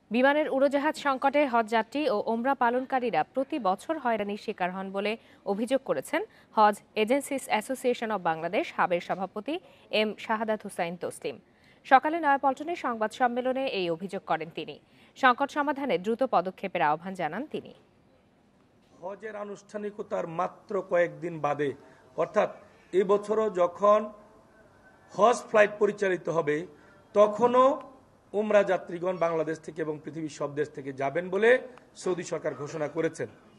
বিমানের উড়োজাহাজ সংকটে হজ যাত্রী ও ওমরা পালনকারীরা প্রতি বছর হয়রানির শিকার হন বলে অভিযোগ করেছেন Hajj agencies association of Bangladesh হাবের সভাপতি এম শাহাদাত হুসাইন তসলিম। সকালে নয়াপল্টনে সংবাদ সম্মেলনে এই অভিযোগ করেন তিনি। সংকট সমাধানে দ্রুত পদক্ষেপের আহ্বান জানান তিনি। হজের আনুষ্ঠানিকতার মাত্র কয়েকদিন বাদে, অর্থাৎ এই বছরও যখন হজ ফ্লাইট পরিচালিত হবে তখনও উমরা যাত্রীগণ বাংলাদেশ থেকে এবং পৃথিবীর সব দেশ থেকে যাবেন বলে সৌদি সরকার ঘোষণা করেছেন।